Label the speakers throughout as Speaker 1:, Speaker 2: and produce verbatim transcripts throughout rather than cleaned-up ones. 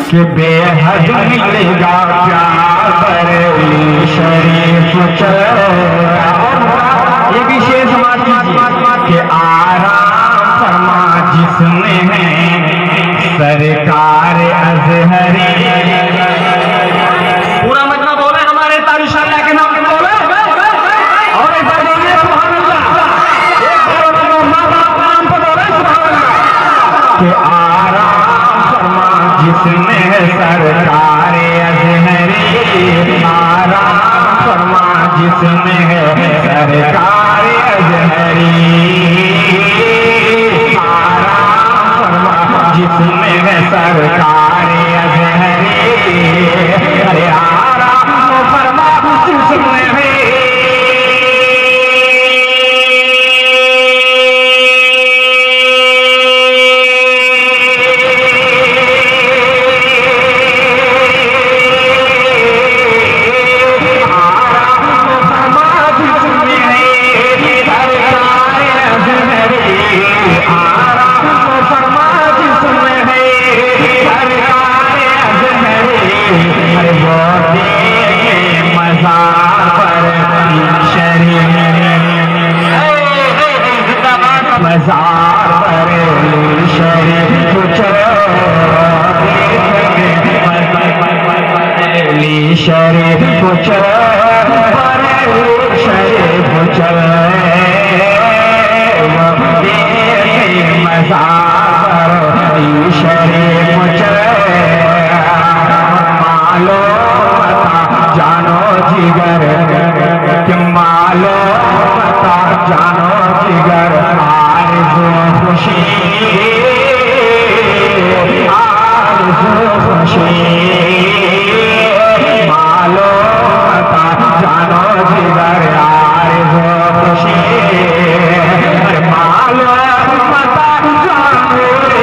Speaker 1: कि बेहद मिलेगा प्यार बरेली शरीफ चला। ये भी शेर समाज कीजिए कि आराम फरमा जिसमें है सरकार अजहरी। पूरा मतलब बोले हमारे तारिशाला के नाम बोले और एक बार बोलिए सुभान अल्लाह। एक बार माँ बाप नाम पर बोले सुभान अल्लाह कि आराम फरमा जिसमें है सरकार अजहरी। आराम फरमा जिसमें है सरकार अजहरी। आराम फरमा जिसमें है सरकार अजहरी। अरे आराम फरमा जिसमें है मज़ार बरेली शरीफ बरेली शरीफ चल बरेली शरीफ चल मज़ार बरेली शरीफ चल। मालो पता जानो जिगर कि मालो पता जानो जिगर आरज़ू खुशी आरज़ू खुशी। मालो पता जानो जिगर आरज़ू खुशी। मालो पता जानो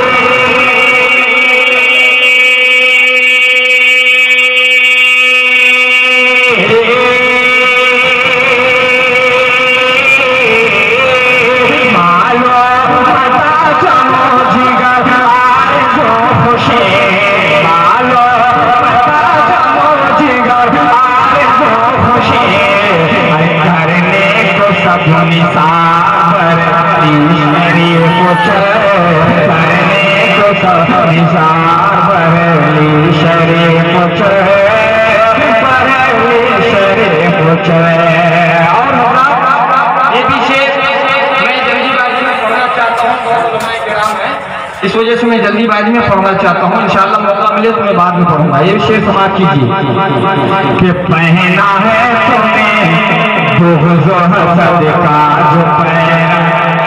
Speaker 1: इस वजह से मैं जल्दीबाजी में पढ़ना चाहता हूँ। इंशाअल्लाह मौका मिले तो मैं बाद में पढ़ूंगा। ये शेर समाप्त कीजिए कि पहना है तुमने बुग़्ज़ व हसद का जो पहना।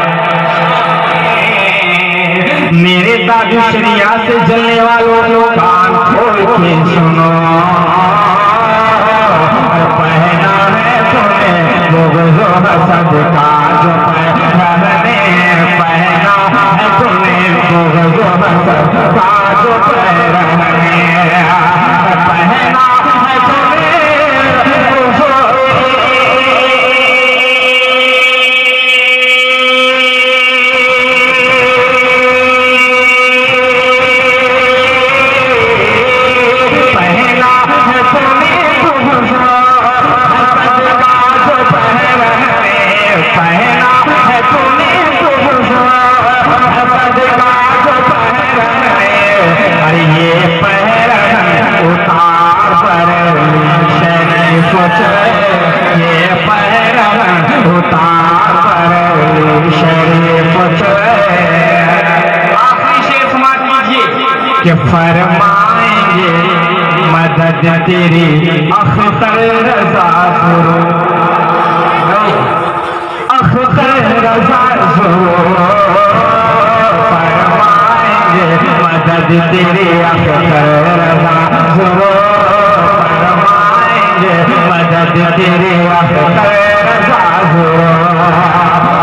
Speaker 1: मेरे दादी शरिया से जलने वालों कान खोल के सुनो। पहना है तुमने बुग़्ज़ व हसद का जो पहना। पहना है तुमने बुग़्ज़ व हसद का जो पहना। पहना है तुमने कि फरमाएंगे मदद तेरी अख्तर रज़ा ज़ुरू। अख्तर रज़ा ज़ुरू फरमाएंगे मदद तेरी अख्तर रज़ा ज़ुरू। फरमाएंगे मदद तेरी अख्तर रज़ा ज़ुरू।